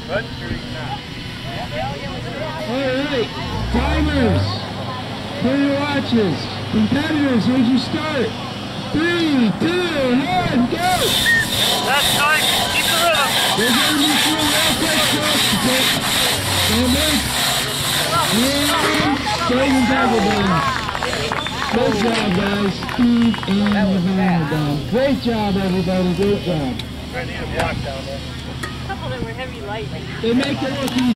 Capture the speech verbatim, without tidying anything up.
Alright, timers, clear your watches. Competitors, where'd you start? Three, two, one, go! That's nice, keep the rhythm. There's gonna be some real quick shots to take. And Golden Tackle Ball. Good job, guys. Steve and Havana down. Great job, everybody. Great job. I need a block down there. A couple that were heavy light. They make it look easy.